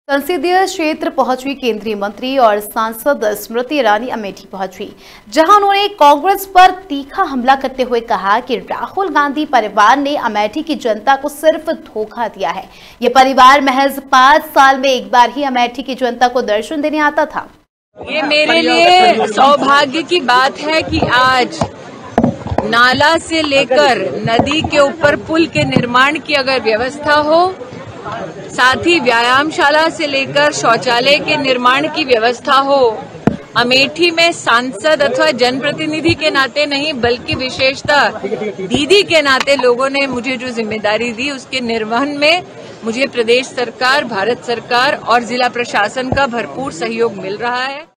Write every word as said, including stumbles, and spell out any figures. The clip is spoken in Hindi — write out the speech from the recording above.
संसदीय क्षेत्र पहुंची केंद्रीय मंत्री और सांसद स्मृति ईरानी अमेठी पहुंची, जहां उन्होंने कांग्रेस पर तीखा हमला करते हुए कहा कि राहुल गांधी परिवार ने अमेठी की जनता को सिर्फ धोखा दिया है। ये परिवार महज पांच साल में एक बार ही अमेठी की जनता को दर्शन देने आता था। ये मेरे लिए सौभाग्य की बात है कि आज नाला से लेकर नदी के ऊपर पुल के निर्माण की अगर व्यवस्था हो, साथ ही व्यायामशाला से लेकर शौचालय के निर्माण की व्यवस्था हो, अमेठी में सांसद अथवा जनप्रतिनिधि के नाते नहीं बल्कि विशेषतः दीदी के नाते लोगों ने मुझे जो जिम्मेदारी दी उसके निर्वहन में मुझे प्रदेश सरकार, भारत सरकार और जिला प्रशासन का भरपूर सहयोग मिल रहा है।